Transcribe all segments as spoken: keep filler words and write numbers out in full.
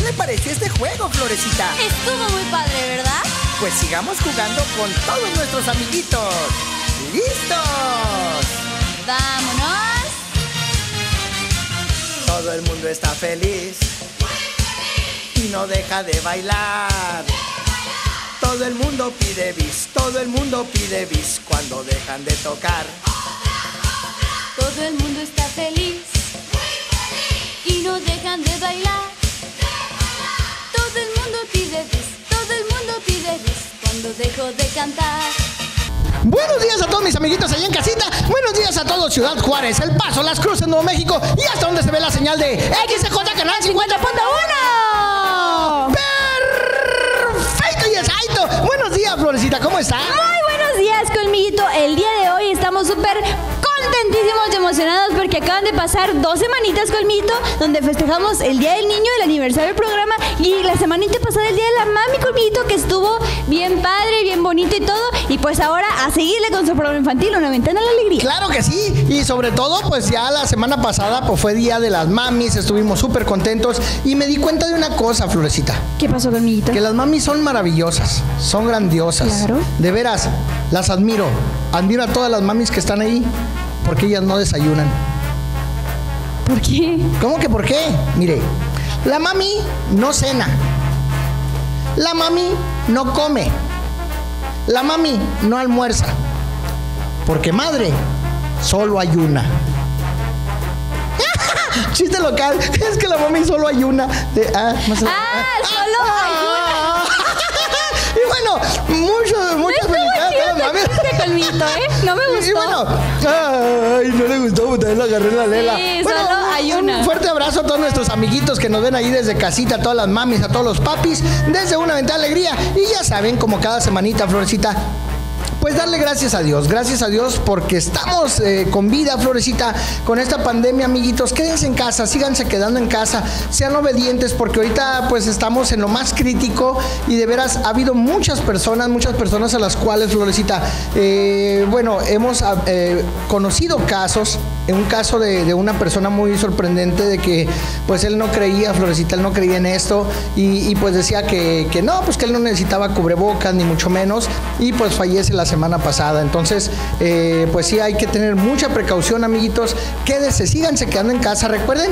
le pareció este juego, Florecita? Estuvo muy padre, ¿verdad? Pues sigamos jugando con todos nuestros amiguitos. ¡Listos! ¡Vámonos! Todo el mundo está feliz y no deja de bailar. Todo el mundo pide bis, todo el mundo pide bis cuando dejan de tocar. Todo el mundo está feliz y no dejan de bailar. Todo el mundo pide bis, todo el mundo pide bis cuando dejo de cantar. Buenos días a todos mis amiguitos allá en casita. Buenos días a todos Ciudad Juárez, El Paso, Las Cruces, Nuevo México y hasta donde se ve la señal de X C J Canal cincuenta punto uno. ¡Perfecto y exacto! Buenos días, Florecita, ¿cómo está? Muy buenos días, Colmillito. El día de hoy estamos súper contentísimos y emocionados porque acaban de pasar dos semanitas, Colmillito, donde festejamos el Día del Niño, el aniversario del programa, y la semanita pasada el Día de la Mami, Colmillito, que estuvo bien padre, bien bonito y todo. Y pues ahora a seguirle con su programa infantil, Una Ventana a la Alegría. Claro que sí, y sobre todo pues ya la semana pasada pues fue Día de las Mamis, estuvimos súper contentos y me di cuenta de una cosa, Florecita. ¿Qué pasó, Colmillito? Que las mamis son maravillosas, son grandiosas. Claro. De veras, las admiro. Admiro a todas las mamis que están ahí porque ellas no desayunan. ¿Por qué? ¿Cómo que por qué? Mire, la mami no cena. La mami no come. La mami no almuerza. Porque madre solo hay una. Chiste local, es que la mami solo hay una. De, ah, más ah, ah, solo ah, hay una. Y bueno, mucho, muchas felicidades a las mamis. Colmito, ¿eh? No me gustó. Y bueno, ay, no le gustó, también la agarré la lela. Sí, bueno, solo hay una. Un fuerte abrazo a todos nuestros amiguitos que nos ven ahí desde casita, a todas las mamis, a todos los papis, desde Una Ventana de Alegría. Y ya saben, como cada semanita, Florecita, pues darle gracias a Dios, gracias a Dios porque estamos eh, con vida, Florecita, con esta pandemia, amiguitos. Quédense en casa, síganse quedando en casa, sean obedientes porque ahorita pues estamos en lo más crítico y de veras ha habido muchas personas, muchas personas a las cuales, Florecita, eh, bueno, hemos eh, conocido casos, un caso de, de una persona muy sorprendente de que pues él no creía, Florecita, él no creía en esto y, y pues decía que, que no, pues que él no necesitaba cubrebocas ni mucho menos y pues fallece la semana pasada. Entonces, eh, pues sí, hay que tener mucha precaución, amiguitos. Quédense, síganse quedando en casa. Recuerden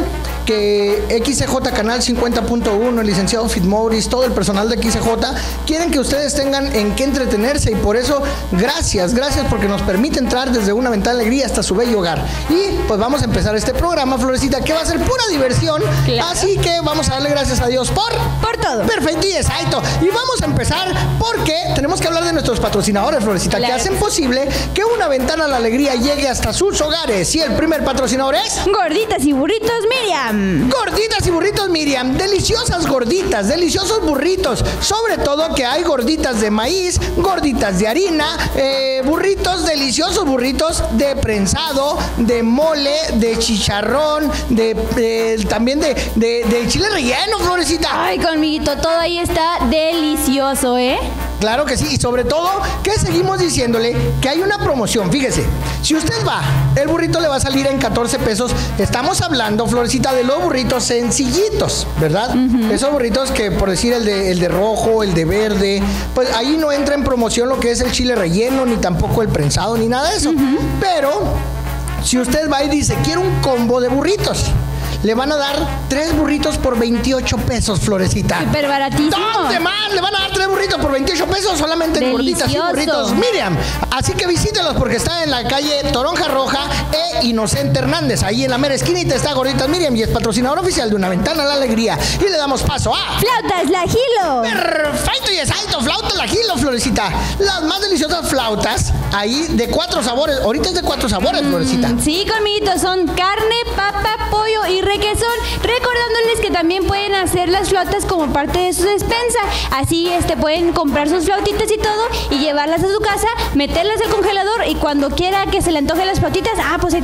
que X C J Canal cincuenta punto uno, el licenciado Fit Morris, todo el personal de X C J, quieren que ustedes tengan en qué entretenerse y por eso, gracias, gracias porque nos permite entrar desde Una Ventana de Alegría hasta su bello hogar. Y pues vamos a empezar este programa, Florecita, que va a ser pura diversión. Claro. Así que vamos a darle gracias a Dios por... Por todo. Perfecto y exacto. Y vamos a empezar porque tenemos que hablar de nuestros patrocinadores, Florecita, claro, que hacen posible que Una Ventana a la Alegría llegue hasta sus hogares. Y el primer patrocinador es... Gorditas y Burritos Miriam. Gorditas y Burritos Miriam. Deliciosas gorditas, deliciosos burritos. Sobre todo que hay gorditas de maíz, gorditas de harina, eh, burritos, deliciosos burritos de prensado, de mole, de chicharrón, de, de también de, de, de chile relleno, Florecita. Ay, Colmillito, todo ahí está delicioso, ¿eh? Claro que sí, y sobre todo que seguimos diciéndole que hay una promoción. Fíjese, si usted va, el burrito le va a salir en catorce pesos. Estamos hablando, Florecita, de los burritos sencillitos, ¿verdad? Uh-huh. Esos burritos que, por decir, el de, el de rojo, el de verde, pues ahí no entra en promoción lo que es el chile relleno, ni tampoco el prensado, ni nada de eso. Uh-huh. Pero si usted va y dice, quiero un combo de burritos, le van a dar tres burritos por veintiocho pesos, Florecita. Súper baratísimo. ¿Dónde más? Le van a dar tres burritos por veintiocho pesos solamente en Gorditas y Burritos Miriam. Así que visítelos porque está en la calle Toronja Roja e Inocente Hernández. Ahí en la mera esquinita está Gorditas Miriam y es patrocinador oficial de Una Ventana a la Alegría. Y le damos paso a... ¡Flautas La Gilo! Perfecto y exacto, Flautas La Gilo, Florecita. Las más deliciosas flautas, ahí de cuatro sabores. Ahorita es de cuatro sabores, mm, Florecita. Sí, Colmillito, son carne, papa, pollo y requesón. Recordándoles que también pueden hacer las flautas como parte de su despensa. Así este pueden comprar sus flautitas y todo y llevarlas a su casa, meterlas al congelador y cuando quiera que se le antoje las flautitas, ah, pues ahí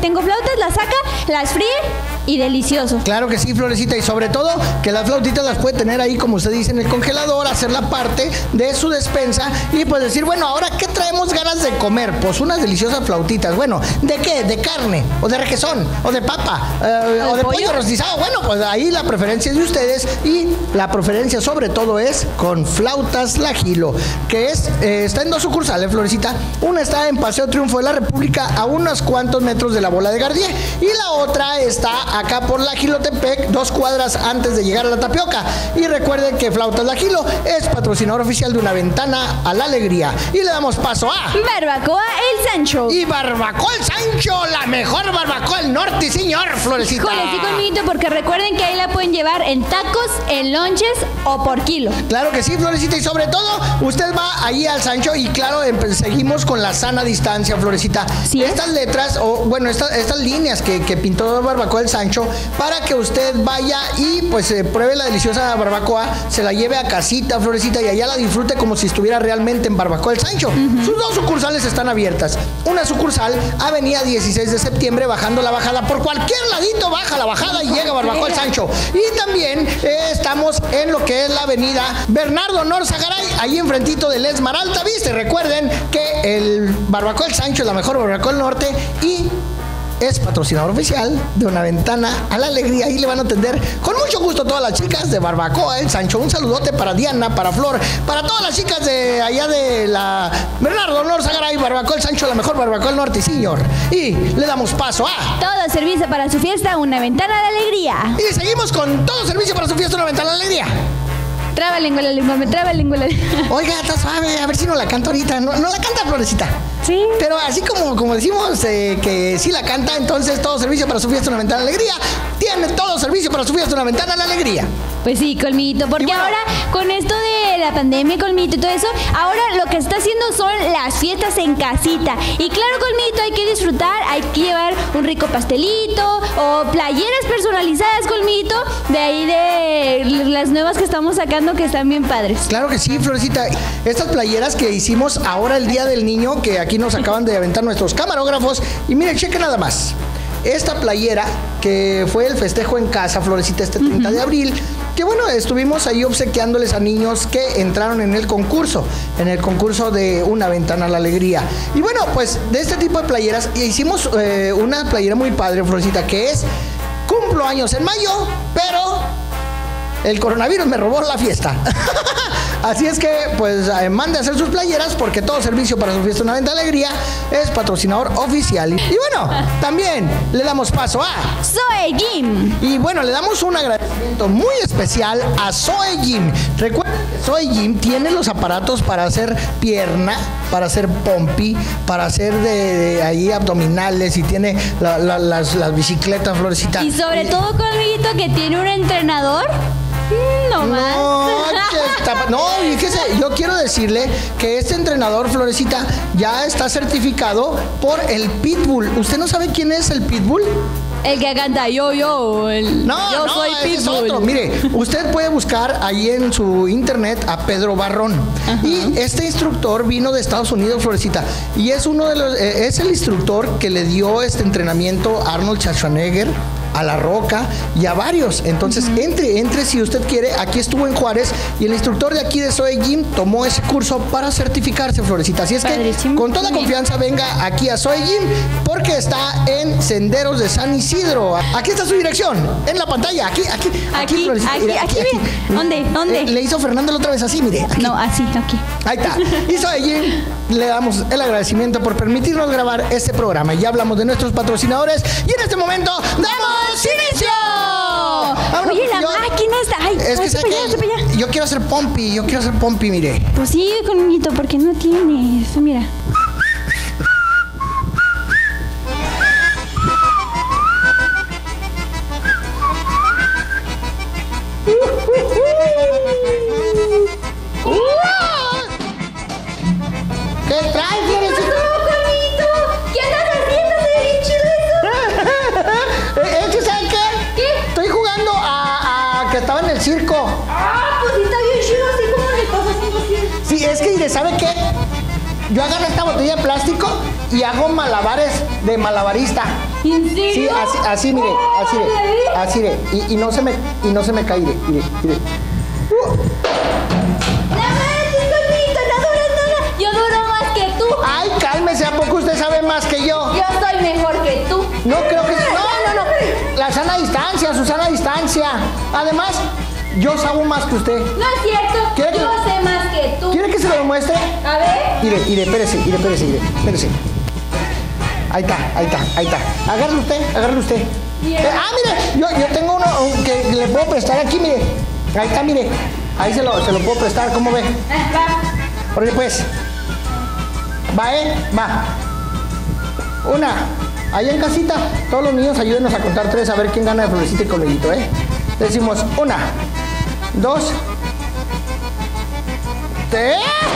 tengo flautas, las saca, las fríe y delicioso. Claro que sí, Florecita, y sobre todo que las flautitas las puede tener ahí, como usted dice, en el congelador, hacerla parte de su despensa y pues decir, bueno, ahora ¿qué traemos ganas de comer? Pues unas deliciosas flautitas. Bueno, ¿de qué? ¿De carne? ¿O de requesón? ¿O de papa? Eh, ¿O de pollo? pollo rostizado? Bueno, pues ahí la preferencia es de ustedes y la preferencia sobre todo es con Flautas La Gilo, que es, eh, está en dos sucursales, Florecita. Una está en Paseo Triunfo de la República, a unos cuantos metros de la Bola de Gardié, y la otra está acá por La Gilotepec, dos cuadras antes de llegar a la Tapioca. Y recuerden que Flautas La Gilo es patrocinador oficial de Una Ventana a la Alegría. Y le damos paso a Barbacoa El Sancho. Y Barbacoa El Sancho, la mejor barbacoa del norte, señor, Florecita. Híjole, sí, conmiguito, porque recuerden que ahí la pueden llevar en tacos, en lonches o por kilo. Claro que sí, Florecita, y sobre todo, usted va ahí al Sancho y claro, seguimos con la sana distancia, Florecita. ¿Sí es? Estas letras, o bueno, esta, estas líneas que, que pintó Barbacoa El Sancho, para que usted vaya y pues eh, pruebe la deliciosa barbacoa, se la lleve a casita, Florecita, y allá la disfrute como si estuviera realmente en Barbacoa El Sancho. Uh-huh. Sus dos sucursales están abiertas. Una sucursal, Avenida dieciséis de septiembre, bajando la bajada, por cualquier ladito baja la bajada y llega a Barbacoa El Sancho. Y también eh, estamos en lo que es la avenida Bernardo Norzagaray, ahí enfrentito del Esmeralda Vista. Recuerden que el Barbacoa El Sancho es la mejor barbacoa del norte y es patrocinador oficial de Una Ventana a la Alegría. Ahí le van a atender con mucho gusto todas las chicas de Barbacoa El Sancho. Un saludote para Diana, para Flor, para todas las chicas de allá de la Bernardo Norzagaray, Barbacoa El Sancho, la mejor barbacoa del norte, señor. Y le damos paso a todo servicio para su fiesta, Una Ventana a la Alegría. Y seguimos con todo servicio para su fiesta, Una Ventana a la Alegría. Traba lengua la lengua, me traba lengua la lengua. Oiga, está suave, a ver si no la canta ahorita. No, no la canta, Florecita. Sí. Pero así como, como decimos eh, que sí la canta, entonces todo servicio para su fiesta, Una Ventana a la Alegría. Tiene todo servicio para su fiesta, Una Ventana a la Alegría. Pues sí, Colmiguito, porque bueno, ahora con esto de la pandemia, Colmiguito y todo eso, ahora lo que está haciendo son las fiestas en casita. Y claro, Colmiguito, hay que disfrutar, hay que llevar un rico pastelito o playeras personalizadas, Colmiguito, de ahí de las nuevas que estamos sacando que están bien padres. Claro que sí, Florecita. Estas playeras que hicimos ahora el Día del Niño, que aquí nos acaban de aventar nuestros camarógrafos. Y miren, cheque nada más. Esta playera, que fue el festejo en casa, Florecita, este treinta uh-huh. de abril, que bueno, estuvimos ahí obsequiándoles a niños que entraron en el concurso, en el concurso de Una Ventana a la Alegría. Y bueno, pues de este tipo de playeras, hicimos eh, una playera muy padre, Florecita, que es: cumplo años en mayo, pero el coronavirus me robó la fiesta. Así es que, pues, eh, mande a hacer sus playeras, porque todo servicio para su fiesta Una Ventana Alegría es patrocinador oficial. Y bueno, también le damos paso a Zoe Gym. Y bueno, le damos un agradecimiento muy especial a Zoe Gym. Recuerden que Zoe Gym tiene los aparatos para hacer pierna, para hacer pompi, para hacer de, de ahí abdominales, y tiene la, la, las, las bicicletas, Florecita. Y sobre y, todo, Colmiguito, que tiene un entrenador. No más. No, está, no, fíjese, yo quiero decirle que este entrenador, Florecita, ya está certificado por el Pitbull. ¿Usted no sabe quién es el Pitbull? El que canta yo, yo, el, no, yo no, soy ese Pitbull. Es otro. Mire, usted puede buscar ahí en su internet a Pedro Barrón. Ajá. Y este instructor vino de Estados Unidos, Florecita, y es uno de los, eh, es el instructor que le dio este entrenamiento a Arnold Schwarzenegger, a La Roca y a varios. Entonces, uh-huh. entre, entre si usted quiere. Aquí estuvo en Juárez y el instructor de aquí de Zoe Gym tomó ese curso para certificarse, Florecita. Así es Padrísimo. Que con toda confianza venga aquí a Zoe Gym, porque está en Senderos de San Isidro. Aquí está su dirección, en la pantalla. Aquí, aquí, aquí, aquí, Florecita. Aquí, mira, aquí, aquí, aquí. ¿Dónde? ¿Dónde? Le, le hizo Fernando la otra vez así, mire. Aquí. No, así, aquí. Ahí está. Y Zoe Gym, le damos el agradecimiento por permitirnos grabar este programa. Ya hablamos de nuestros patrocinadores y en este momento damos inicio. Vámonos. Oye, la yo, máquina está. Ay, es que, para allá, para allá. Yo quiero hacer pompi, yo quiero hacer pompi, mire. Pues sí, conmiguito, porque no tiene eso, mira. ¿Qué traes, Florecita? No, conmiguito. ¿Qué andas haciendo? Se ve chido eso. Es que, ¿saben qué? ¿Qué? Estoy jugando a, a que estaba en el circo. Ah, pues está bien chido, así como le estás haciendo así. Sí, es que, mire, ¿sabe qué? Yo agarro esta botella de plástico y hago malabares de malabarista. ¿En serio? Sí, así, así mire, así mire, así mire. Y, y no se me, y no se me cae, mire, mire, mire. Uh. No manches, Colmito, no duras nada. Yo duro más que tú. Ay, cálmese, ¿a poco usted sabe más que yo? Yo soy mejor que tú. No creo que... No, no, no. La sana distancia, su sana distancia. Además, yo sabo más que usted. No es cierto. ¿Quiere que- Yo sé más que tú. ¿Quiere que se lo demuestre? A ver. Mire, mire, espérese, mire, espérese, mire, espérese. Ahí está, ahí está, ahí está. Agárrele usted, agárrele usted. Bien. Eh, ah, mire, yo, yo tengo uno un- que le puedo prestar aquí, mire. Ahí está, mire. Ahí se lo, se lo puedo prestar, ¿cómo ve? Ah, va. Órale, pues. Va, ¿eh? Va. Una. Allá en casita, todos los niños ayúdenos a contar tres a ver quién gana de Florecita y Colmillito, ¿eh? Decimos una, dos, tres.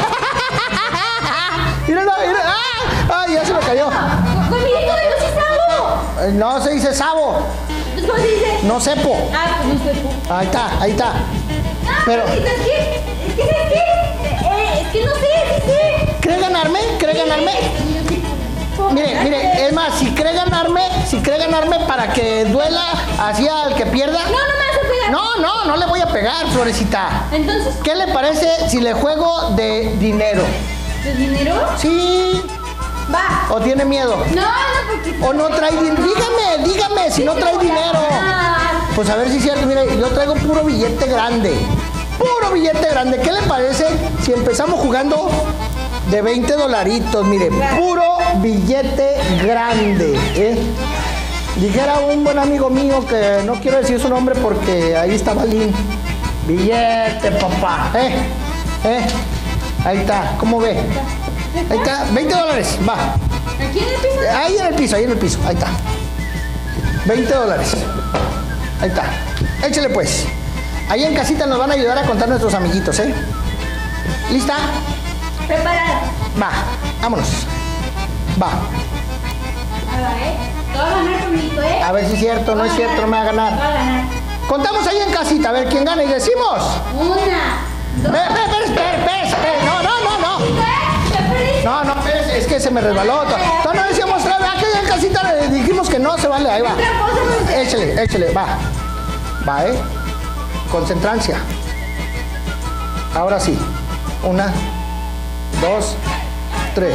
Míralo, míralo. ¡Ah! ¡Ay, ya se me cayó! Colmito, yo sí sabo. Eh, No se dice sabo, Pues, ¿cómo se dice? no sepo. Ah, pues no sé. Ahí está, ahí está. Ah, Pero- Colmito, es que, es que, ¿sabes qué? Eh, es que no sé, sí sé. ¿Cree ganarme? ¿Cree ganarme? Mire, mire, es más, si cree ganarme, si cree ganarme para que duela así al que pierda. No, no me vas a pegar. No, no, no le voy a pegar, Florecita. Entonces, ¿Qué le parece si le juego de dinero? ¿de dinero? ¿Sí? Va. ¿O tiene miedo? No, no, porque... ¿O no trae dinero? Dígame, dígame si no trae dinero. Pues a ver si es cierto, mire, yo traigo puro billete grande. Puro billete grande. ¿Qué le parece si empezamos jugando de veinte dolaritos? Mire, puro billete grande, ¿eh? Dijera un buen amigo mío que no quiero decir su nombre porque ahí está Balín. Billete, papá. ¿Eh? ¿Eh? Ahí está. ¿Cómo ve? Ahí está. veinte dólares. Va. ¿Aquí en el piso? Ahí en el piso, ahí en el piso. Ahí está. veinte dólares. Ahí está. Échale pues. Ahí en casita nos van a ayudar a contar nuestros amiguitos, ¿eh? ¿Lista? Preparada. Va. Vámonos. Va. A ver, ¿eh? Te voy a ganar conmigo, ¿eh? A ver si es cierto, no es cierto, no me va a Te ganar. voy a ganar. Contamos ahí en casita, a ver quién gana y decimos. Una, dos... Espera, espera, espera, espera, espera. No, no, no, no. ¿Te perdiste? No, no, espérese, es que se me resbaló. Todavía no decíamos tres, ¿verdad? Que ya en casita le dijimos que no se vale. Ahí va. Échale, échale, va. Va, ¿eh? Concentrancia. Ahora sí. Una, dos, tres.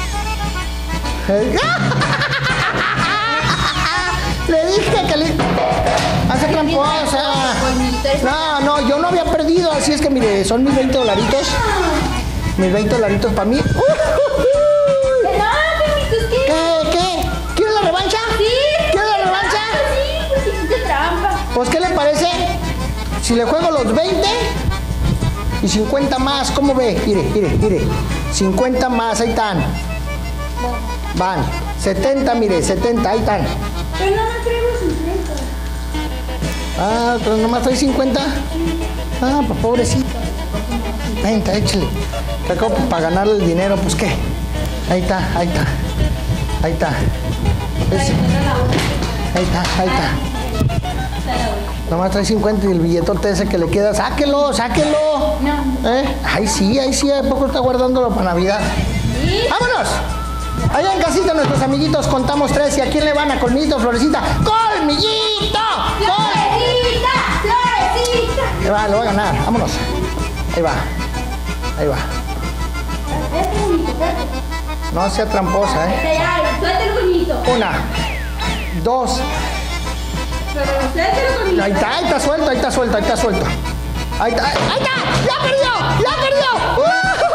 Le dije que le... Hace tramposa. No, no, yo no había perdido, así es que mire, son mis veinte dolaritos. Mis veinte dolaritos para mí. No, Colmito, es que... ¿Qué? ¿Qué? ¿Quieres la revancha? Sí. ¿Quieres la revancha? Sí, porque hiciste trampa. Pues, ¿qué le parece si le juego los veinte y cincuenta más? ¿Cómo ve? Mire, mire, mire. cincuenta más, ahí están. Van. setenta, mire, setenta, ahí están. Pero no me traigo cincuenta. Ah, pero nomás trae cincuenta. Ah, pues pobrecito. Venta, échale. Que acabo para ganarle el dinero, pues qué. Ahí está, ahí está. Ahí está. Ese. Ahí está, ahí está. Nomás trae cincuenta y el billetote ese que le queda, sáquelo, sáquelo. No. ¿Eh? Ay, sí, ahí sí, ¿a poco está guardándolo para Navidad? ¿Sí? ¡Vámonos! Allá en casita nuestros amiguitos contamos tres y ¿a quién le van? ¿A Colmillito, Florecita? ¡Colmillito! ¡Col! ¡Florecita! ¡Florecita! Ahí va, lo va a ganar, vámonos. Ahí va, ahí va. Espérate, Colmito, espérate. No sea tramposa, ¿eh? Espérate, ya, suéltalo, Colmito. Una, dos, Pero suéltalo, Colmito. ahí está, ahí está suelto, ahí está suelto, ahí está suelto. Ahí está, ahí está, ya perdió, ya perdió.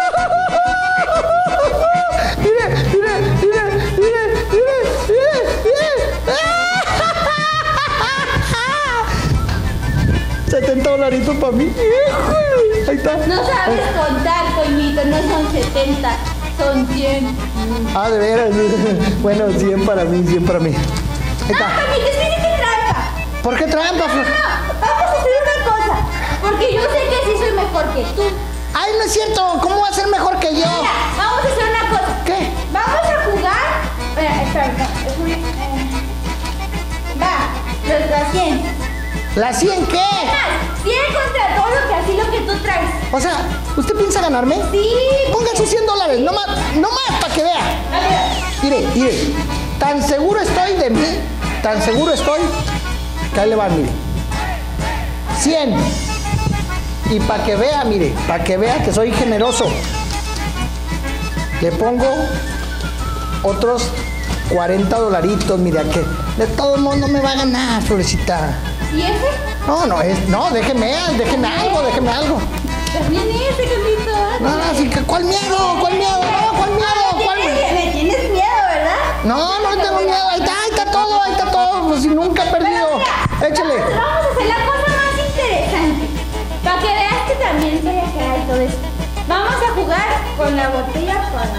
Mire, mire, mire, mire, mire, mire, mire. setenta dolaritos para mí. Ahí está. No sabes contar, Colmito, no son setenta, son cien. Ah, de veras. Bueno, cien para mí, cien para mí. Ahí No, está. Colmito, es que hiciste trampa. ¿Por qué trampa, Flor? No, vamos a hacer una cosa, porque yo sé que sí soy mejor que tú. Ay, no es cierto. ¿Cómo va a ser mejor que yo? Mira, vamos a hacer una cosa. ¿Qué? Vamos a jugar. Espera, espera, espera, es una- eh, Va, los las cien. ¿La cien qué? cien contra todo lo que así lo que tú traes. O sea, ¿usted piensa ganarme? Sí. Ponga sus cien dólares, no más, no más para que vea. A ver, Mire, mire, tan seguro estoy de mí, tan seguro estoy, que ahí le van, mire. cien. Y para que vea, mire, para que vea que soy generoso, le pongo otros cuarenta dolaritos, mire, que de todo mundo me va a ganar, Florecita. ¿Y ese? No, no, es, no, déjeme, déjeme algo, déjeme algo. También ese, Carlito. No, no, así que, ¿cuál miedo? ¿Cuál miedo? No, ¿cuál miedo? ¿Cuál miedo? Me tienes miedo, ¿verdad? No, no tengo miedo, ahí está, ahí está todo, ahí está todo, pues si nunca he perdido. Échale. Vamos a hacer la cosa más interesante. Para que veas que también soy acá y todo eso. Vamos a jugar con la botella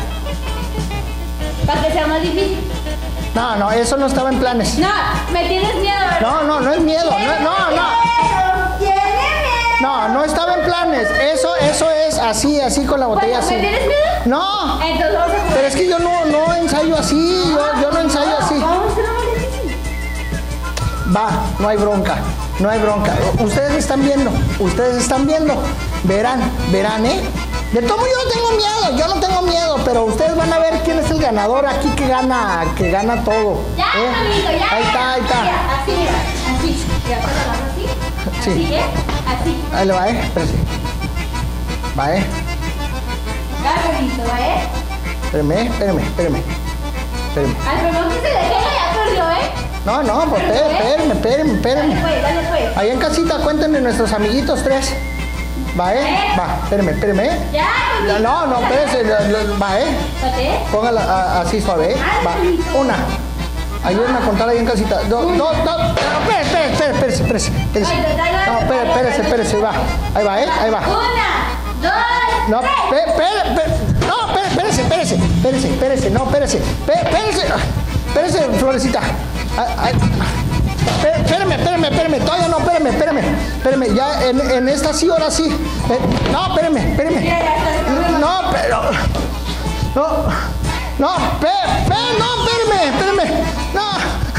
para, para que sea más difícil. No, no, eso no estaba en planes. No, me tienes miedo, ¿verdad? No, no, no es miedo, no, no, no. ¿Tiene miedo? No, no estaba en planes. Eso, eso es así, así con la botella Bueno, así. ¿me tienes miedo? No. Entonces vamos a jugar. Pero es que yo no, no ensayo así, yo, yo no ensayo así. Vamos a hacerlo más difícil. Va, no hay bronca, no hay bronca. Ustedes están viendo, ustedes están viendo. Verán, verán, ¿eh? De todo yo no tengo miedo, yo no tengo miedo, pero ustedes van a ver quién es el ganador aquí que gana, que gana todo. Ya, ¿eh? amigo, ya. Ahí está, ahí está. Mira, así, mira, así. Mira, pues, así. Sí. Así, ¿eh? Así. Ahí le va, ¿eh? Espérese. Va, ¿eh? Acá, Carlito, ¿va, eh? Espérame, ¿eh? espérame, espérame. Espérame. Al primero que se le quede ya perdió, ¿eh? No, no, pues espérame, espérame, espérame, espérame. Dale pues, dale pues. Ahí en casita, cuéntenme nuestros amiguitos tres. Va, ¿eh? Va, espérame, espérame, ¿eh? Ya, No, no, no, espérese. lo- lo- Va, ¿eh? Espérate. Póngala a- así suave, ¿eh? Va, una. Ayúdenme a contar ahí en casita. Dos, dos, dos. Espérese, espérese, espérese, espérese. espérese. No, espérese, espérese, espérese, va. Ahí va, ¿eh? Ahí va. Una, dos, No, tres. espérese, espérese. No, espérese, espérese, espérese, espérese, no, espérese. Espérese, espérese, Florecita. Ay, ay. Espé- Espérame, espérame, espérame, todavía no, espérame, espérame, espérame, ya en, en esta sí, ahora sí. Eh, No, espérame, espérame. No, pero. No, no, pe, pe, no, espérame, espérame. No.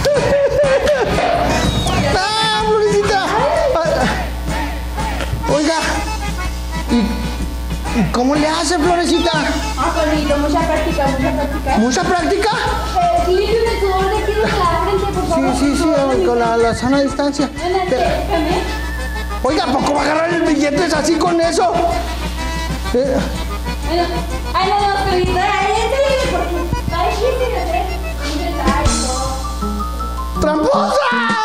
No, Florecita. Oiga, ¿y, ¿y cómo le hace, Florecita? Ah, Carlito, mucha práctica, mucha práctica. ¿Mucha práctica? Eh, límpiame el sudor de aquí de la frente, por Sí, favor. sí, sí, Sudor de mi con la, frente. la sana distancia. Ven, acércame. Oiga, ¿por qué va a agarrar el billete es así con eso? Eh, Bueno, ahí nos vemos, Carlito. Ahí este porque está difícil de hacer. Un detalle. ¡Tramposa!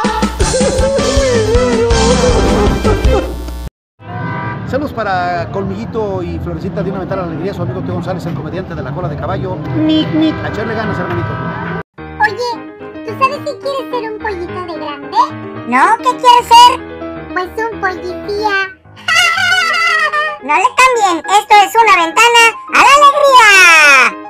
Saludos para Colmillito y Florecita de Una Ventana a la Alegría, su amigo Teo González, el comediante de la cola de caballo. Nic, nic. A echarle ganas, hermanito. Oye, ¿tú sabes que quieres ser un pollito de grande? ¿No? ¿Qué quieres ser? Pues un policía. No le cambien, esto es Una Ventana a la Alegría.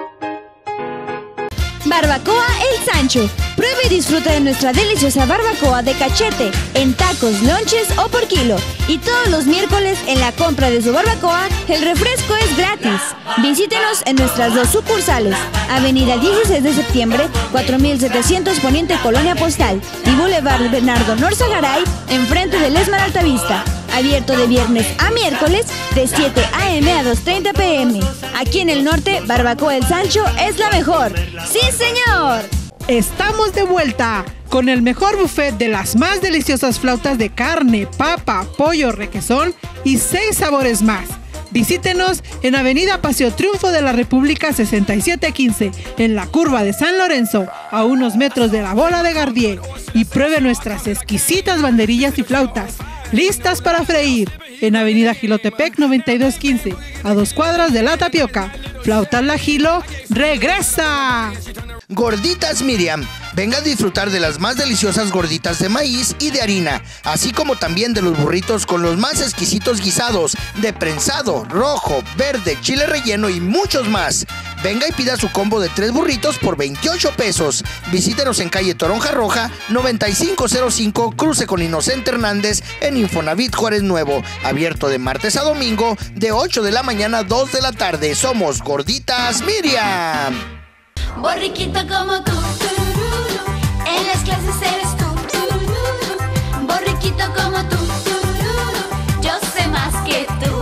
Barbacoa El Sancho. Prueba y disfruta de nuestra deliciosa barbacoa de cachete en tacos, lonches o por kilo. Y todos los miércoles en la compra de su barbacoa, el refresco es gratis. Visítenos en nuestras dos sucursales. Avenida dieciséis de septiembre, cuatro mil setecientos Poniente Colonia Postal y Boulevard Bernardo Norzagaray, enfrente del Esmar Altavista. Abierto de viernes a miércoles de siete a eme a dos treinta pe eme. Aquí en el norte, Barbacoa El Sancho es la mejor. ¡Sí, señor! Estamos de vuelta con el mejor buffet de las más deliciosas flautas de carne, papa, pollo, requesón y seis sabores más. Visítenos en Avenida Paseo Triunfo de la República sesenta y siete quince, en la curva de San Lorenzo, a unos metros de la Bola de Gardier. Y pruebe nuestras exquisitas banderillas y flautas, listas para freír, en Avenida Gilotepec noventa y dos quince, a dos cuadras de La Tapioca. Flautas La Gilo, ¡regresa! Gorditas Miriam. Venga a disfrutar de las más deliciosas gorditas de maíz y de harina, así como también de los burritos con los más exquisitos guisados de prensado, rojo, verde, chile relleno y muchos más. Venga y pida su combo de tres burritos por veintiocho pesos. Visítenos en calle Toronja Roja, noventa y cinco cero cinco, cruce con Inocente Hernández en Infonavit Juárez Nuevo. Abierto de martes a domingo, de ocho de la mañana a dos de la tarde. Somos Gorditas Miriam. Borriquito como tú, tururú, en las clases eres tú, tururú. Borriquito como tú, tururú, yo sé más que tú.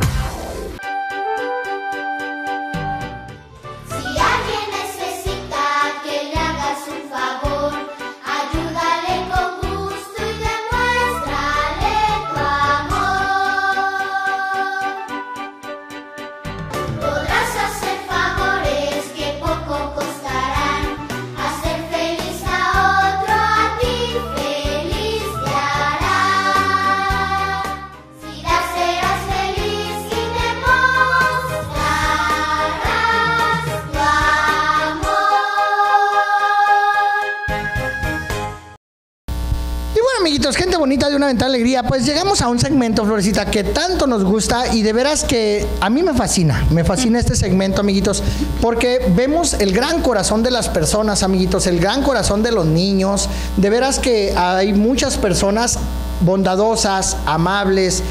Si alguien necesita amiguitos, gente bonita de Una Ventana de Alegría, pues llegamos a un segmento, Florecita, que tanto nos gusta y de veras que a mí me fascina, me fascina este segmento, amiguitos, porque vemos el gran corazón de las personas, amiguitos, el gran corazón de los niños. De veras que hay muchas personas bondadosas, amables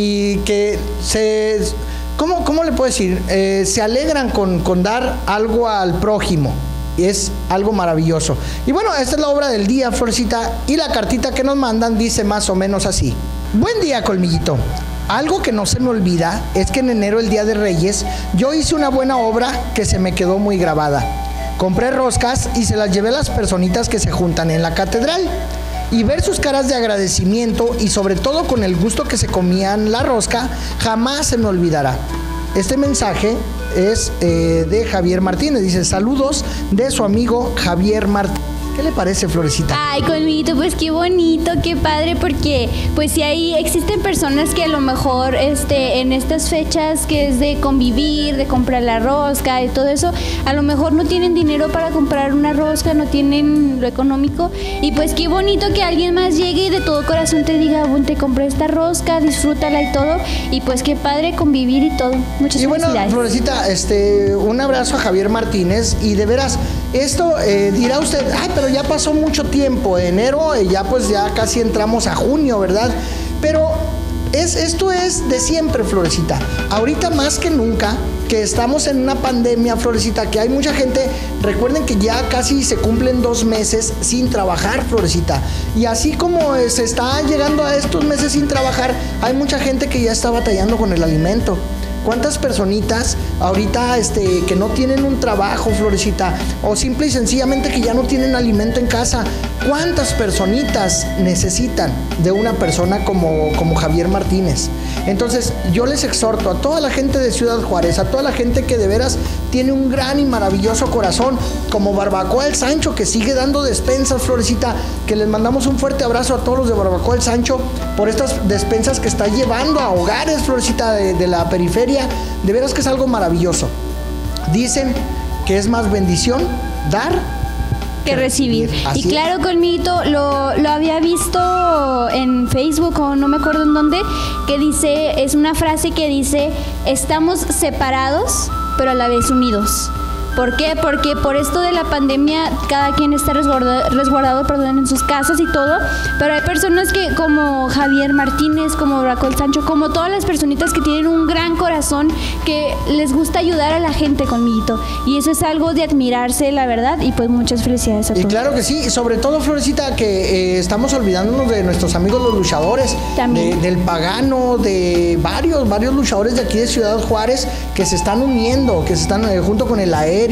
y que se... ¿Cómo, cómo le puedo decir? Eh, se alegran con, con dar algo al prójimo. Es algo maravilloso. Y bueno, esta es la obra del día, Florecita, y la cartita que nos mandan dice más o menos así. Buen día, Colmillito. Algo que no se me olvida es que en enero, el Día de Reyes, yo hice una buena obra que se me quedó muy grabada. Compré roscas y se las llevé a las personitas que se juntan en la catedral. Y ver sus caras de agradecimiento y sobre todo con el gusto que se comían la rosca, jamás se me olvidará. Este mensaje es eh, de Javier Martínez. Dice, saludos de su amigo Javier Martínez. ¿Qué le parece, Florecita? Ay, Colmillito, pues qué bonito, qué padre, porque pues si ahí existen personas que a lo mejor este, en estas fechas que es de convivir, de comprar la rosca y todo eso, a lo mejor no tienen dinero para comprar una rosca, no tienen lo económico, y pues qué bonito que alguien más llegue y de todo corazón te diga, bueno, te compré esta rosca, disfrútala y todo, y pues qué padre convivir y todo. Muchas y bueno, felicidades. Florecita, este, un abrazo a Javier Martínez, y de veras, esto eh, dirá usted, ay, pero ya pasó mucho tiempo, enero, eh, ya pues ya casi entramos a junio, ¿verdad? Pero es, esto es de siempre, Florecita. Ahorita más que nunca, que estamos en una pandemia, Florecita, que hay mucha gente, recuerden que ya casi se cumplen dos meses sin trabajar, Florecita. Y así como eh, se está llegando a estos meses sin trabajar, hay mucha gente que ya está batallando con el alimento. ¿Cuántas personitas ahorita este, que no tienen un trabajo, Florecita? O simple y sencillamente que ya no tienen alimento en casa. ¿Cuántas personitas necesitan de una persona como, como Javier Martínez? Entonces, yo les exhorto a toda la gente de Ciudad Juárez, a toda la gente que de veras tiene un gran y maravilloso corazón, como Barbacoa El Sancho, que sigue dando despensas, Florecita, que les mandamos un fuerte abrazo a todos los de Barbacoa El Sancho por estas despensas que está llevando a hogares, Florecita, de, de la periferia. De veras que es algo maravilloso. Dicen que es más bendición dar que recibir. Así y claro, Colmillito, lo, lo había visto en Facebook o no me acuerdo en dónde, que dice, es una frase que dice, estamos separados pero a la vez unidos. ¿Por qué? Porque por esto de la pandemia cada quien está resguardado, resguardado perdón, en sus casas y todo, pero hay personas que como Javier Martínez, como Barbacoa El Sancho, como todas las personitas que tienen un gran corazón, que les gusta ayudar a la gente, Colmillito, y eso es algo de admirarse, la verdad, y pues muchas felicidades a todos. Y claro que sí, y sobre todo, Florecita, que eh, estamos olvidándonos de nuestros amigos los luchadores, de, del Pagano, de varios, varios luchadores de aquí de Ciudad Juárez que se están uniendo, que se están eh, junto con el Aéreo,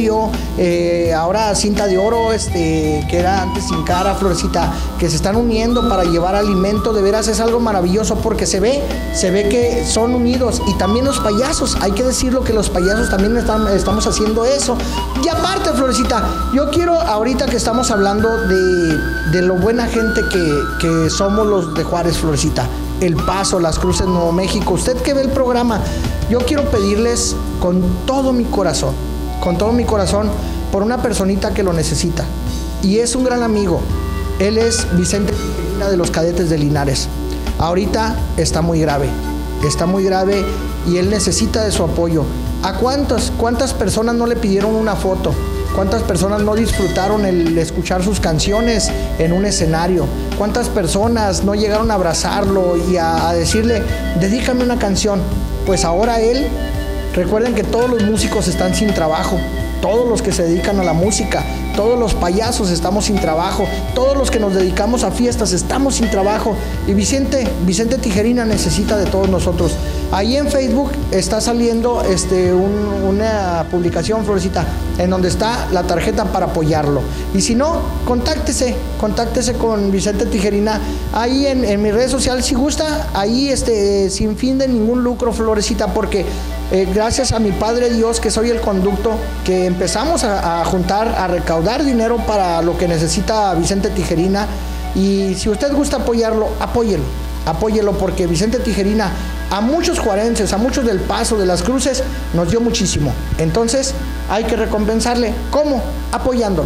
Eh, ahora Cinta de Oro, este, que era antes Sin Cara, Florecita, que se están uniendo para llevar alimento. De veras es algo maravilloso porque se ve, se ve que son unidos. Y también los payasos, hay que decirlo que los payasos también están, estamos haciendo eso. Y aparte, Florecita, yo quiero, ahorita que estamos hablando de, de lo buena gente que, que somos los de Juárez, Florecita, El Paso, Las Cruces, Nuevo México, usted que ve el programa, yo quiero pedirles con todo mi corazón, con todo mi corazón, por una personita que lo necesita. Y es un gran amigo. Él es Vicente de los Cadetes de Linares. Ahorita está muy grave. Está muy grave y él necesita de su apoyo. ¿A cuántas, cuántas personas no le pidieron una foto? ¿Cuántas personas no disfrutaron el escuchar sus canciones en un escenario? ¿Cuántas personas no llegaron a abrazarlo y a, a decirle, dedícame una canción? Pues ahora él... Recuerden que todos los músicos están sin trabajo, todos los que se dedican a la música, todos los payasos estamos sin trabajo, todos los que nos dedicamos a fiestas estamos sin trabajo. Y Vicente, Vicente Tijerina necesita de todos nosotros. Ahí en Facebook está saliendo este, un, una publicación, Florecita, en donde está la tarjeta para apoyarlo. Y si no, contáctese, contáctese con Vicente Tijerina. Ahí en, en mis redes sociales, si gusta, ahí este, sin fin de ningún lucro, Florecita, porque eh, gracias a mi Padre Dios, que soy el conducto, que empezamos a, a juntar, a recaudar dinero para lo que necesita Vicente Tijerina. Y si usted gusta apoyarlo, apóyelo, apóyelo, porque Vicente Tijerina a muchos juarenses, a muchos del Paso, de Las Cruces, nos dio muchísimo. Entonces hay que recompensarle. ¿Cómo? Apoyándolo.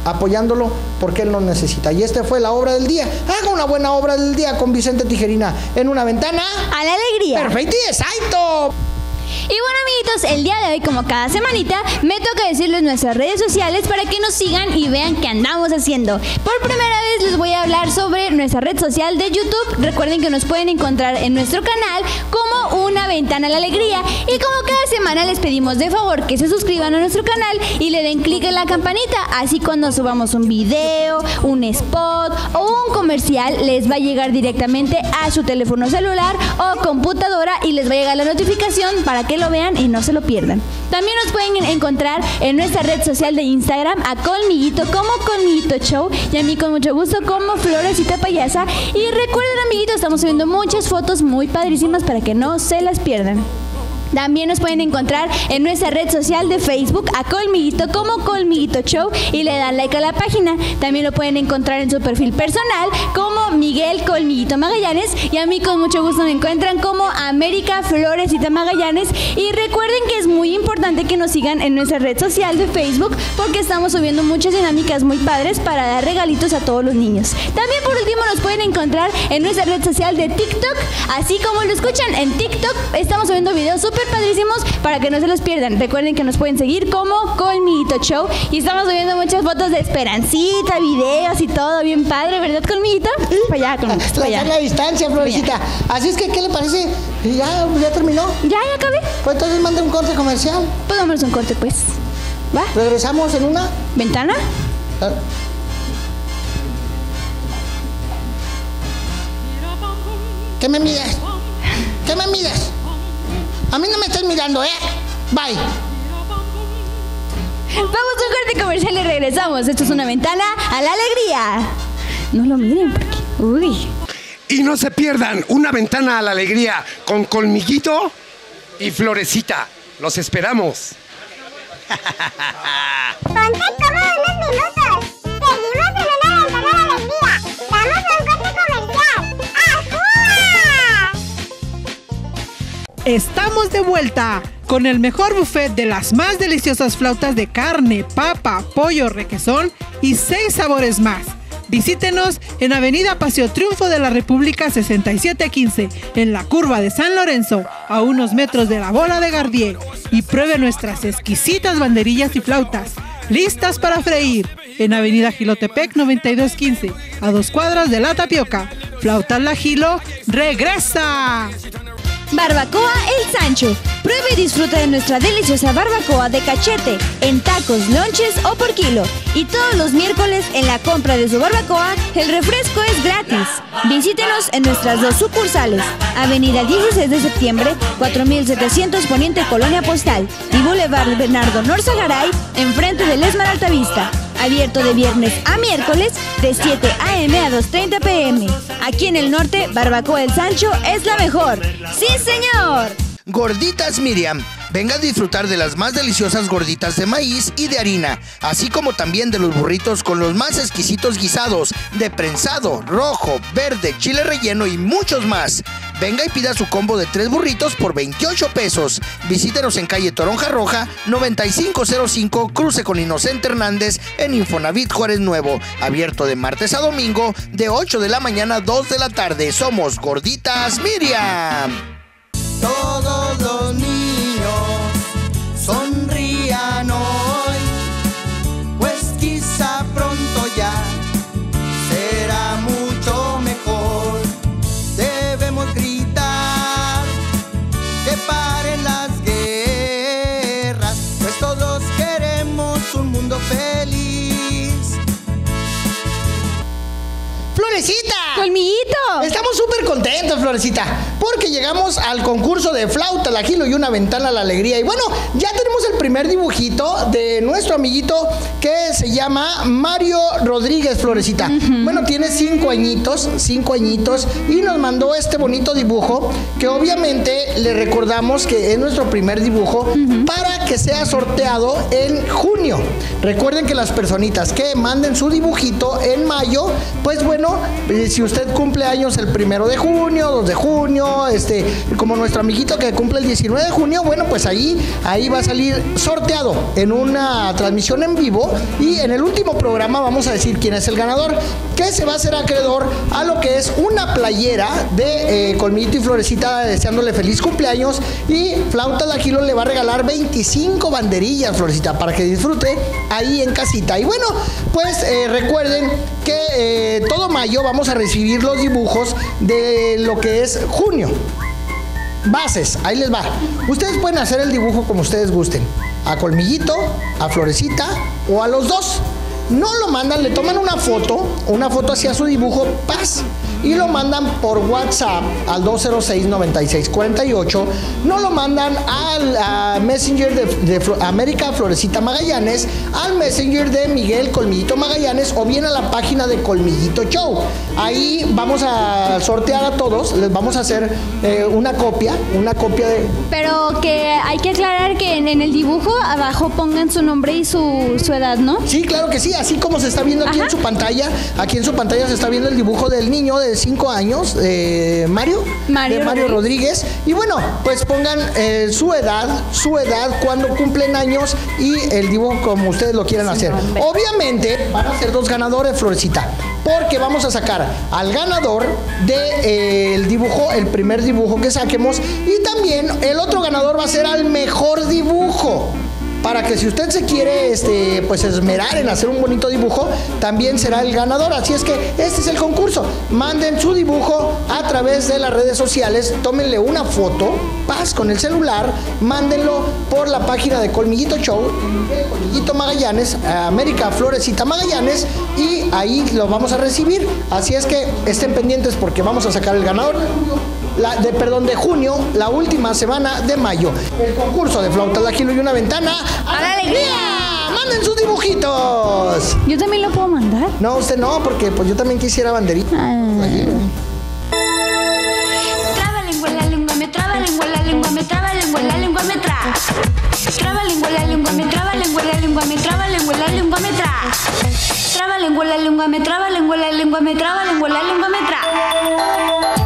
apoyándolo porque él nos necesita. Y esta fue la obra del día. Haga una buena obra del día con Vicente Tijerina en una ventana a la alegría. Perfecto y exacto. Y bueno, amiguitos, el día de hoy, como cada semanita, me toca decirles nuestras redes sociales para que nos sigan y vean qué andamos haciendo. Por primera vez les voy a hablar sobre nuestra red social de YouTube. Recuerden que nos pueden encontrar en nuestro canal como Una Ventana a la Alegría. Y como cada semana les pedimos de favor que se suscriban a nuestro canal y le den clic en la campanita. Así cuando subamos un video, un spot o un comercial, les va a llegar directamente a su teléfono celular o computadora y les va a llegar la notificación para que lo vean y no se lo pierdan. También nos pueden encontrar en nuestra red social de Instagram a Colmiguito como Colmiguito Show y a mí con mucho gusto como Florecita Payasa. Y recuerden, amiguitos, estamos subiendo muchas fotos muy padrísimas para que no se las pierdan. También nos pueden encontrar en nuestra red social de Facebook a Colmiguito como Colmiguito Show y le dan like a la página. También lo pueden encontrar en su perfil personal como Miguel Colmiguito Magallanes y a mí con mucho gusto me encuentran como América Florecita Magallanes. Y recuerden que es muy importante que nos sigan en nuestra red social de Facebook porque estamos subiendo muchas dinámicas muy padres para dar regalitos a todos los niños. También por último nos pueden encontrar en nuestra red social de TikTok, así como lo escuchan en TikTok. Estamos subiendo videos súper padrísimos para que no se los pierdan. Recuerden que nos pueden seguir como Colmiguito Show y estamos subiendo muchas fotos de Esperancita, videos y todo bien padre, ¿verdad, Colmiguito? Para allá, Colmiguito, para allá. La, la distancia, Florecita. Así es que, ¿qué le parece? ¿Ya, ya terminó? Ya, ya acabé. Pues entonces mande un corte comercial. Pues vámonos un corte, pues. ¿Va? ¿Regresamos en una? ¿Ventana? Ah. ¿Qué me miras? ¿Qué me miras? A mí no me estás mirando, ¿eh? Bye. Vamos a un corte comercial y regresamos. Esto es Una Ventana a la Alegría. No lo miren porque... Uy. Y no se pierdan Una Ventana a la Alegría con Colmiguito y Florecita. Los esperamos. Ponte cómodo unos minutos. Seguimos en Una Ventana a la Alegría. Vamos a un corte comercial. ¡Ajúa! Estamos de vuelta con el mejor buffet de las más deliciosas flautas de carne, papa, pollo, requesón y seis sabores más. Visítenos en Avenida Paseo Triunfo de la República sesenta y siete quince, en la curva de San Lorenzo, a unos metros de la Bola de Gardier. Y pruebe nuestras exquisitas banderillas y flautas, listas para freír, en Avenida Gilotepec noventa y dos quince, a dos cuadras de La Tapioca. Flautas La Gilo, ¡regresa! Barbacoa El Sancho. Pruebe y disfruta de nuestra deliciosa barbacoa de cachete en tacos, lonches o por kilo. Y todos los miércoles en la compra de su barbacoa, el refresco es gratis. Visítenos en nuestras dos sucursales. Avenida dieciséis de septiembre, cuatro mil setecientos Poniente Colonia Postal y Boulevard Bernardo Norzagaray, enfrente del Esmar Altavista. Abierto de viernes a miércoles de siete a eme a dos treinta pe eme. Aquí en el norte, Barbacoa El Sancho es la mejor. ¡Sí, señor! Gorditas Miriam. Venga a disfrutar de las más deliciosas gorditas de maíz y de harina, así como también de los burritos con los más exquisitos guisados de prensado, rojo, verde, chile relleno y muchos más. Venga y pida su combo de tres burritos por veintiocho pesos. Visítenos en calle Toronja Roja, noventa y cinco cero cinco, cruce con Inocente Hernández en Infonavit Juárez Nuevo. Abierto de martes a domingo, de ocho de la mañana a dos de la tarde. Somos Gorditas Miriam. Todos los niños sonrían hoy, pues quizá pronto ya será mucho mejor. Debemos gritar que paren las guerras, pues todos queremos un mundo feliz. ¡Florecita! ¡Colmiguito! Estamos súper contentos, Florecita, porque llegamos al concurso de Flauta La Gilo y Una Ventana a la Alegría. Y bueno, ya tenemos el primer dibujito de nuestro amiguito que se llama Mario Rodríguez, Florecita. Uh-huh. Bueno, tiene cinco añitos, cinco añitos, y nos mandó este bonito dibujo que obviamente le recordamos que es nuestro primer dibujo uh-huh. para que sea sorteado en junio. Recuerden que las personitas que manden su dibujito en mayo, pues bueno, si usted cumple años cumpleaños el primero de junio, dos de junio, este, como nuestro amiguito que cumple el diecinueve de junio, bueno, pues ahí, ahí va a salir sorteado en una transmisión en vivo y en el último programa vamos a decir quién es el ganador, que se va a hacer acreedor a lo que es una playera de eh, Colmillito y Florecita deseándole feliz cumpleaños y Flauta La Kilo le va a regalar veinticinco banderillas, Florecita, para que disfrute ahí en casita. Y bueno, pues eh, recuerden que eh, todo mayo vamos a recibir los dibujos de lo que es junio. Bases, ahí les va. Ustedes pueden hacer el dibujo como ustedes gusten. A Colmillito, a Florecita o a los dos. No lo mandan, le toman una foto, una foto hacia su dibujo, paz, y lo mandan por WhatsApp al dos cero seis, noventa y seis, cuarenta y ocho. No lo mandan al a Messenger de, de Flo, América Florecita Magallanes, al Messenger de Miguel Colmillito Magallanes o bien a la página de Colmillito Show. Ahí vamos a sortear a todos, les vamos a hacer eh, una copia, una copia de... Pero que hay que aclarar que en, en el dibujo abajo pongan su nombre y su, su edad, ¿no? Sí, claro que sí, así como se está viendo aquí Ajá. en su pantalla, aquí en su pantalla se está viendo el dibujo del niño de cinco años, eh, Mario, Mario, de Mario Rodríguez. Rodríguez. Y bueno, pues pongan eh, su edad, su edad, cuando cumplen años y el dibujo como ustedes lo quieran hacer. Obviamente van a ser dos ganadores, Florecita, porque vamos a sacar al ganador del de, eh, dibujo, el primer dibujo que saquemos, y también el otro ganador va a ser al mejor dibujo. Para que si usted se quiere este, pues esmerar en hacer un bonito dibujo, también será el ganador. Así es que este es el concurso. Manden su dibujo a través de las redes sociales, tómenle una foto, paz, con el celular, mándenlo por la página de Colmillito Show, Colmillito Magallanes, América Florecita Magallanes, y ahí lo vamos a recibir. Así es que estén pendientes porque vamos a sacar el ganador La, de, perdón, de junio, la última semana de mayo. El concurso de Flauta La Kilo y una ventana ¡a la alegría! ¡Manden sus dibujitos! ¿Yo también lo puedo mandar? No, usted no, porque pues yo también quisiera banderita. Ah. Traba lengua, la lengua me traba lengua, la lengua me traba lengua, la lengua me traba. Traba lengua, la lengua me traba lengua, la lengua me traba lengua, la lengua me traba. Traba lengua, la lengua me traba lengua, la lengua me traba lengua, la lengua me traba.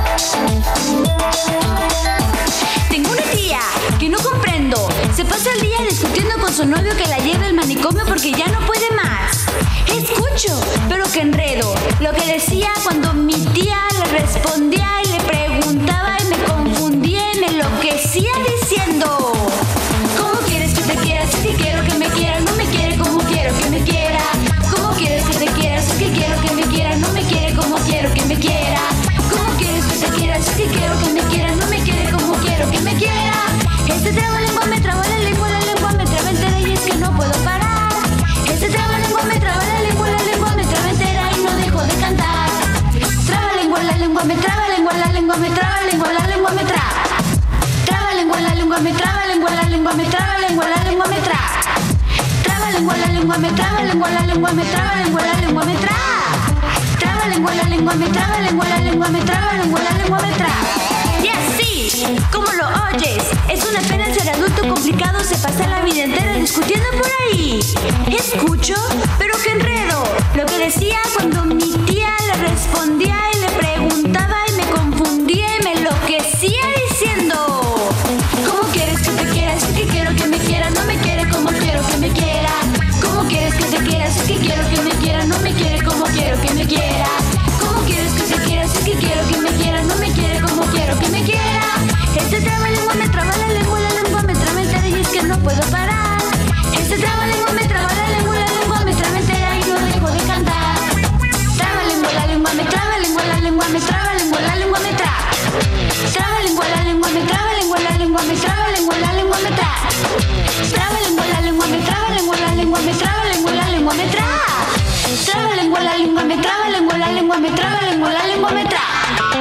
Tengo una tía que no comprendo. Se pasa el día discutiendo con su novio que la lleva al manicomio porque ya no puede más. Escucho, pero qué enredo. Lo que decía cuando mi tía le respondía y le preguntaba y me confundía y me enloquecía diciendo: ¿cómo quieres que te quiera? Si que quiero que me quiera, no me quiere como quiero que me quiera. ¿Cómo quieres que te quiera? Si que quiero que me quiera, no me quiere como quiero que me quiera. ¿Cómo quieres que te quiera? Si que quiero que me quiera, no me quiere como quiero que me quiera. Este traba lengua me traba la lengua, la lengua me traba entera y es que no puedo parar. Este traba lengua me traba la lengua, la lengua me traba entera y no dejo de cantar. Traba lengua, la lengua me traba lengua, la lengua me traba lengua, la lengua me traba. Traba lengua, la lengua me traba lengua, la lengua me traba lengua, la lengua me traba. Traba lengua, la lengua me traba lengua, la lengua me traba lengua, la lengua me traba. Traba lengua, la lengua me traba lengua, la lengua me traba lengua, la lengua me traba. Y así, como lo oyes, es una pena ser adulto complicado, se pasa la vida entera discutiendo por ahí. Escucho, pero qué enredo. Lo que decía cuando mi tía le respondía y le preguntaba y me confundía y me enloquecía diciendo: ¿cómo quieres que te quiera? Si que quiero que me quiera, no me quiere como quiero que me quiera. ¿Cómo quieres que te quiera? Si que quiero que me quiera, no me quiere como quiero que me quiera. ¿Cómo quieres que te quiera? Si que quiero que me quiera, no me quiere como quiero que me quiera. Este traba lengua me traba la lengua, la lengua me traba entera y es que no puedo parar. Este traba lengua me traba la lengua, la lengua me traba entera y no dejo de cantar. Traba lengua, la lengua me traba lengua, la lengua me traba lengua, la lengua me traba. Traba lengua, la lengua me traba lengua, la lengua me traba lengua, la lengua me traba. Traba lengua, la lengua me traba lengua, la lengua me traba lengua, la lengua me traba. Traba lengua, la lengua me traba lengua, la lengua me traba lengua, la lengua me traba.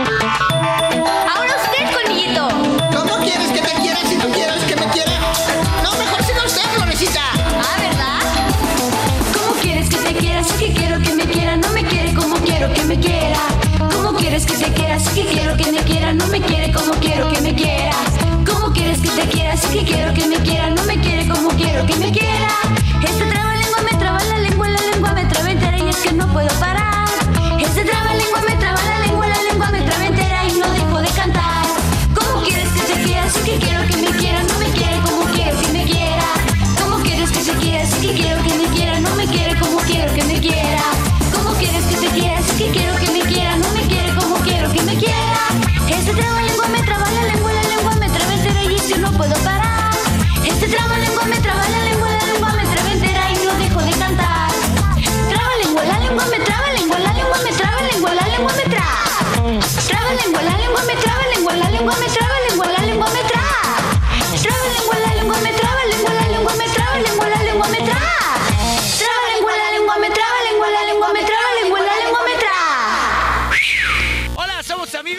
Ahora usted, Colmillito. ¿Cómo quieres que te quiera si no quieres que me quiera? No, mejor siga usted, Florecita. Ah, ¿verdad? ¿Cómo quieres que te quiera? Si que quiero que me quiera, no me quiere como quiero que me quiera. ¿Cómo quieres que te quiera? Si que quiero que me quiera, no me quiere como quiero que me quiera. ¿Cómo quieres que te quiera? Si que quiero que me quiera, no me quiere como quiero que me quiera. Este traba lengua me traba la lengua, la lengua me traba entera y es que no puedo parar. Este traba lengua me traba la lengua, la lengua me traba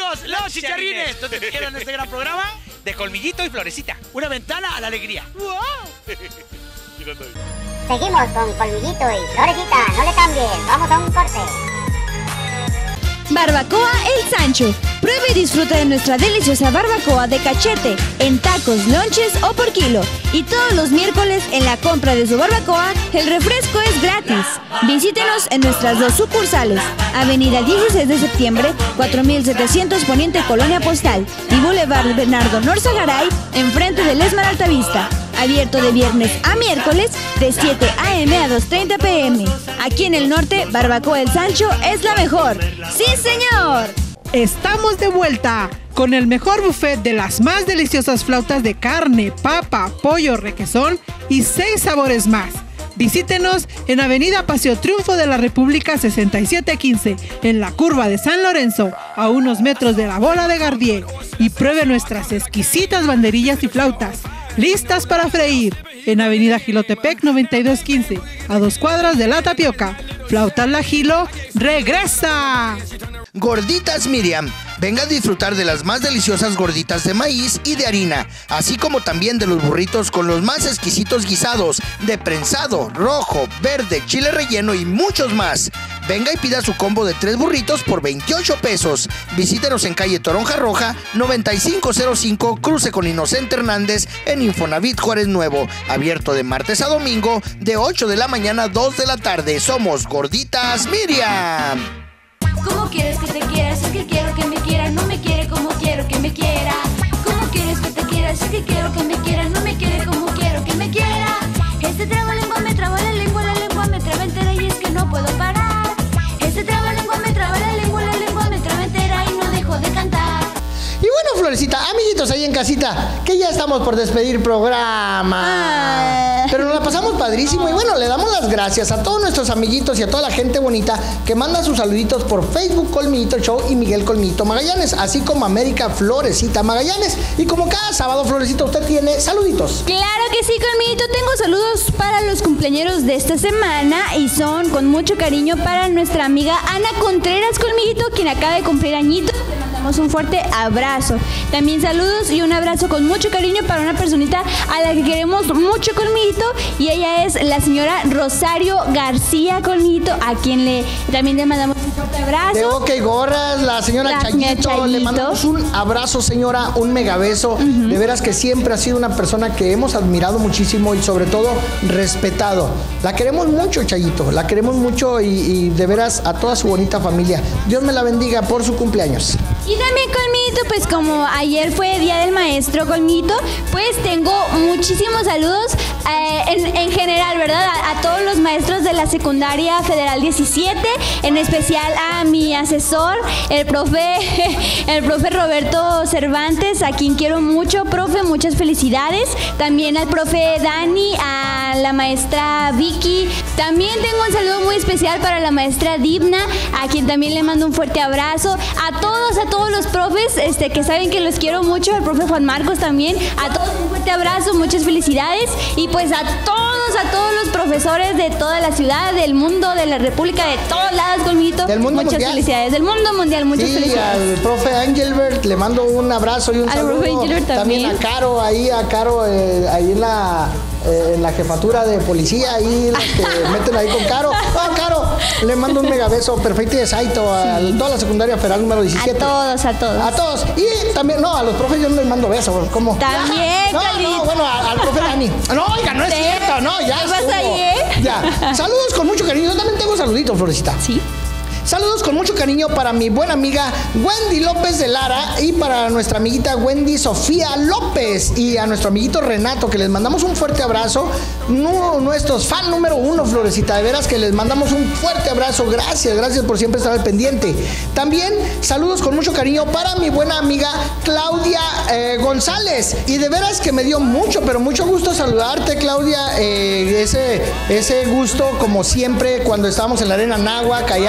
Somos los Chicharrines. ¿Dónde te quedan este gran programa? De Colmillito y Florecita. Una ventana a la alegría. ¡Wow! Seguimos con Colmillito y Florecita. No le cambies. Vamos a un corte. Barbacoa El Sancho. Prueba y disfruta de nuestra deliciosa barbacoa de cachete en tacos, lonches o por kilo. Y todos los miércoles en la compra de su barbacoa, el refresco es gratis. Visítenos en nuestras dos sucursales. Avenida dieciséis de septiembre, cuatro mil setecientos Poniente Colonia Postal y Boulevard Bernardo Norzagaray, enfrente del Esmar Altavista. Abierto de viernes a miércoles de siete a eme a dos treinta pe eme. Aquí en el norte, Barbacoa El Sancho es la mejor. ¡Sí, señor! Estamos de vuelta con el mejor buffet de las más deliciosas flautas de carne, papa, pollo, requesón y seis sabores más. Visítenos en Avenida Paseo Triunfo de la República sesenta y siete quince, en la curva de San Lorenzo, a unos metros de la Bola de Gardier. Y pruebe nuestras exquisitas banderillas y flautas, listas para freír, en Avenida Gilotepec noventa y dos quince, a dos cuadras de La Tapioca. Flautas La Gilo, ¡regresa! Gorditas Miriam. Venga a disfrutar de las más deliciosas gorditas de maíz y de harina, así como también de los burritos con los más exquisitos guisados, de prensado, rojo, verde, chile relleno y muchos más. Venga y pida su combo de tres burritos por veintiocho pesos. Visítenos en calle Toronja Roja, noventa y cinco cero cinco, cruce con Inocente Hernández, en Infonavit Juárez Nuevo. Abierto de martes a domingo, de ocho de la mañana a dos de la tarde. Somos Gorditas Miriam. ¿Cómo quieres que te quiera? Sé que quiero que me quiera, no me quiere como quiero que me quiera. ¿Cómo quieres que te quiera? Sé que quiero que me quiera, no me quiere como quiero que me quiera. Este trabalengua me traba la lengua, la lengua me traba entera y es que no puedo parar. Este trabalengua me traba la lengua, la lengua me traba entera y no dejo de cantar. Y bueno, Florecita, amiguitos ahí en casita, que ya estamos por despedir programa. Ah. Pero nos la pasamos padrísimo y bueno, le damos las gracias a todos nuestros amiguitos y a toda la gente bonita que manda sus saluditos por Facebook Colmillito Show y Miguel Colmillito Magallanes, así como América Florecita Magallanes. Y como cada sábado, Florecita, usted tiene saluditos. Claro que sí, Colmillito. Tengo saludos para los cumpleañeros de esta semana y son con mucho cariño para nuestra amiga Ana Contreras, Colmillito, quien acaba de cumplir añitos. Le mandamos un fuerte abrazo. También saludos y un abrazo con mucho cariño para una personita a la que queremos mucho, Colmillito, y ella es la señora Rosario García, Colmillito, a quien le también le mandamos un fuerte abrazo. De OK Gorras, la señora la Chayito, Chayito, le mandamos un abrazo, señora, un mega beso. Uh-huh. De veras que siempre ha sido una persona que hemos admirado muchísimo y sobre todo respetado. La queremos mucho, Chayito, la queremos mucho y, y de veras a toda su bonita familia. Dios me la bendiga por su cumpleaños. Y también, Colmillito, pues como ayer fue Día del Maestro, Colmillito, pues tengo muchísimos saludos eh, en, en general, ¿verdad? A, a todos los maestros de la Secundaria Federal diecisiete, en especial a mi asesor, el profe, el profe Roberto Cervantes, a quien quiero mucho, profe, muchas felicidades. También al profe Dani, a la maestra Vicky. También tengo un saludo muy especial para la maestra Dibna, a quien también le mando un fuerte abrazo. A todos, a todos los profes este, que saben que los quiero mucho, al profe Juan Marcos también, a todos un fuerte abrazo, muchas felicidades y pues a todos, a todos los profesores de toda la ciudad, del mundo, de la república, de todos lados, Colmillito, del mundo muchas mundial. Felicidades, del mundo mundial, muchas sí, felicidades. Al profe Angelbert le mando un abrazo y un al saludo. También. también a Caro, ahí a Caro, eh, ahí en la eh, en la jefatura de policía, ahí los que meten ahí con Caro. No, Caro, le mando un mega beso perfecto y de Saito a sí. toda la secundaria federal número diecisiete. A todos, a todos. A todos. Y también, no, a los profes yo no les mando besos. ¿Cómo? También, No, no, no bueno, a, al profe Dani. No, oiga, no es ¿Sí? cierto, no, ya. ¿Qué pasa ahí, eh? Ya. Saludos con mucho cariño. Yo también tengo saluditos, Florecita. Sí. Saludos con mucho cariño para mi buena amiga Wendy López de Lara y para nuestra amiguita Wendy Sofía López y a nuestro amiguito Renato, que les mandamos un fuerte abrazo. No, nuestros fan número uno, Florecita, de veras que les mandamos un fuerte abrazo. Gracias, gracias por siempre estar al pendiente. También saludos con mucho cariño para mi buena amiga Claudia eh, González. Y de veras que me dio mucho, pero mucho gusto saludarte, Claudia. Eh, ese, ese gusto, como siempre, cuando estábamos en la Arena Náhuac, allá este,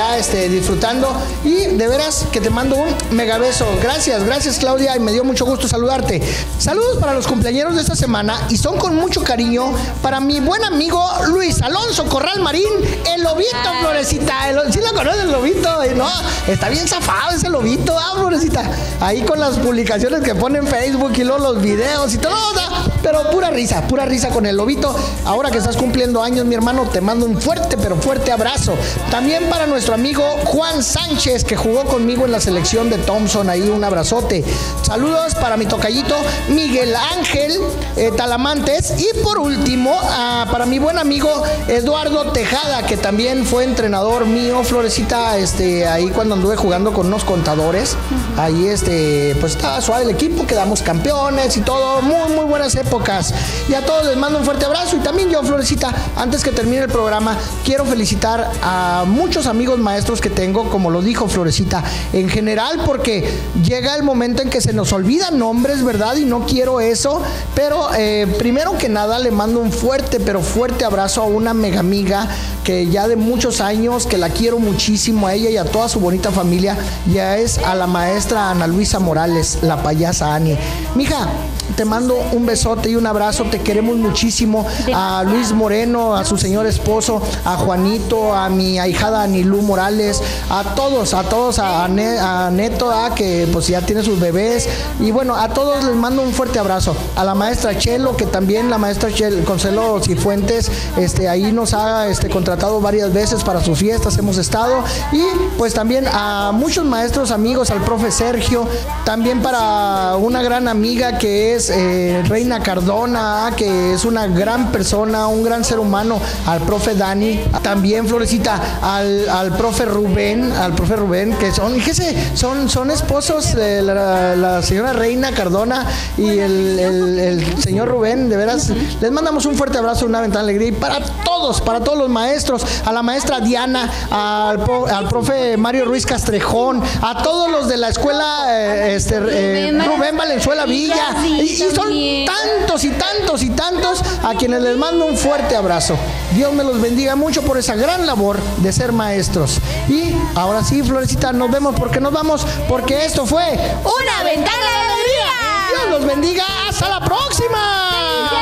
disfrutando. Y de veras que te mando un mega beso. Gracias, gracias Claudia, y me dio mucho gusto saludarte. Saludos para los cumpleañeros de esta semana, y son con mucho cariño para mi buen amigo Luis Alonso Corral Marín, el lobito, Florecita. El, ¿sí lo conoces, el lobito? No, está bien zafado ese lobito, ah, Florecita. Ahí con las publicaciones que pone en Facebook y luego los videos y todo, pero pura risa, pura risa con el lobito. Ahora que estás cumpliendo años, mi hermano, te mando un fuerte, pero fuerte abrazo. También para nuestro amigo Juan Sánchez, que jugó conmigo en la selección de Thompson, ahí un abrazote. Saludos para mi tocallito Miguel Ángel eh, Talamantes. Y por último, ah, para mi buen amigo Eduardo Tejada, que también fue entrenador mío, Florecita, este, ahí cuando anduve jugando con unos contadores. Ahí este, pues estaba suave el equipo, quedamos campeones y todo, muy, muy buenas épocas. Y a todos les mando un fuerte abrazo. Y también yo, Florecita, antes que termine el programa, quiero felicitar a muchos amigos maestros que tengo, como lo dijo Florecita, en general, porque llega el momento en que se nos olvidan nombres, ¿verdad? Y no quiero eso, pero eh, primero que nada le mando un fuerte, pero fuerte abrazo a una mega amiga que ya de muchos años, que la quiero muchísimo a ella y a toda su bonita familia, ya es a la maestra Ana Luisa Morales, la payasa Ani. Mija, te mando un besote y un abrazo, te queremos muchísimo. A Luis Moreno, a su señor esposo, a Juanito, a mi ahijada Anilú Morales, a todos, a todos, a, Ne a Neto, a, que pues ya tiene sus bebés, y bueno, a todos les mando un fuerte abrazo. A la maestra Chelo, que también la maestra Chelo, Consuelo Cifuentes, este, ahí nos ha este, contratado varias veces para sus fiestas, hemos estado, y pues también a muchos maestros amigos, al profe Sergio, también para una gran amiga que es eh, Reina Cardona, que es una gran persona, un gran ser humano, al profe Dani, también Florecita, al, al profe Rubén, al profe Rubén, que son, fíjese, son, son esposos de la, la señora Reina Cardona y el, el, el señor Rubén, de veras, les mandamos un fuerte abrazo, una ventana de alegría, y para todos, para todos los maestros, a la maestra Diana, al, al profe Mario Ruiz Castrejón, a todos los de la escuela eh, este, eh, Rubén Valenzuela Villa, y, y son tantos y tantos y tantos a quienes les mando un fuerte abrazo. Dios me los bendiga mucho por esa gran labor de ser maestros. Y ahora sí, Florecita, nos vemos porque nos vamos, porque esto fue Una Ventana de Alegría. Dios los bendiga, hasta la próxima.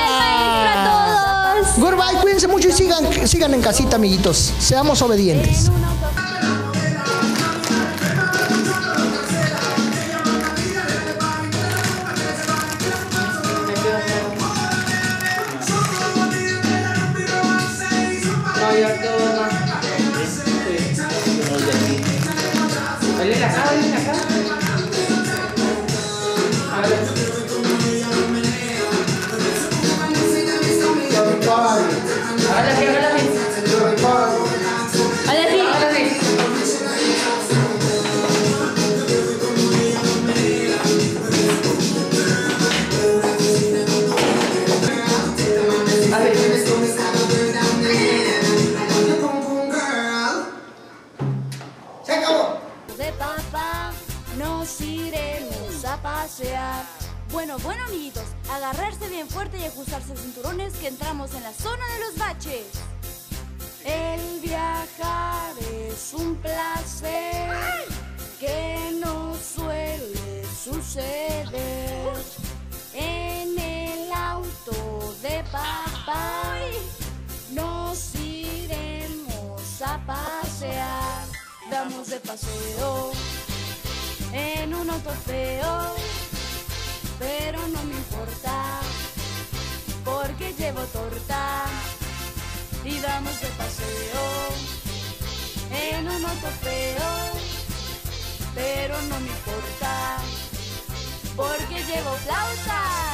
A todos. Goodbye, cuídense mucho y sigan, sigan en casita, amiguitos. Seamos obedientes. Bueno, bueno, amiguitos, agarrarse bien fuerte y ajustarse cinturones que entramos en la zona de los baches. El viajar es un placer que no suele suceder. En el auto de papá nos iremos a pasear. Vamos de paseo en un auto feo, pero no me importa, porque llevo torta. Y vamos de paseo en un auto feo, pero no me importa, porque llevo flauta.